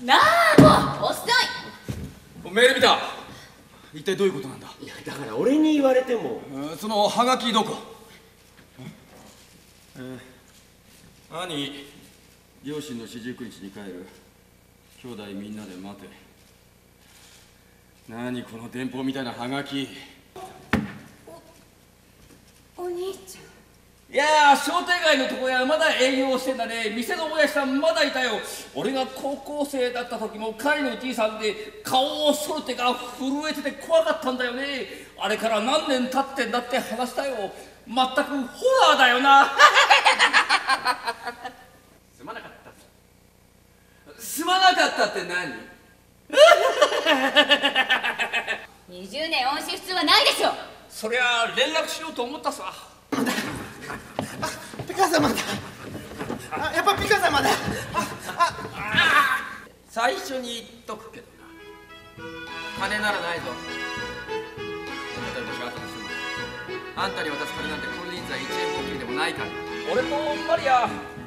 なあ、もう遅い。 メール見た。一体どういうことなんだ。 いやだから俺に言われても。 そのハガキどこ。兄、両親の四十九日に帰る。兄弟みんなで待て。何この電報みたいなハガキ。 お兄ちゃん。 いやー、商店街の床屋まだ営業してんだね。店のおやじさんまだいたよ。俺が高校生だった時も彼のじいさんで顔をそる手が震えてて怖かったんだよね。あれから何年経ってんだって話したよ。全くホラーだよな。すまなかった。すまなかったって何 20年音信不通はないでしょ。 そりゃ連絡しようと思ったさ。 ピカ様だ。やっぱピカ様だ。 最初に言っとくけどな、金ならないぞ。例えば仕事にするの。あんたに渡す金なんて金輪際1円もきりでもないから。俺とマリア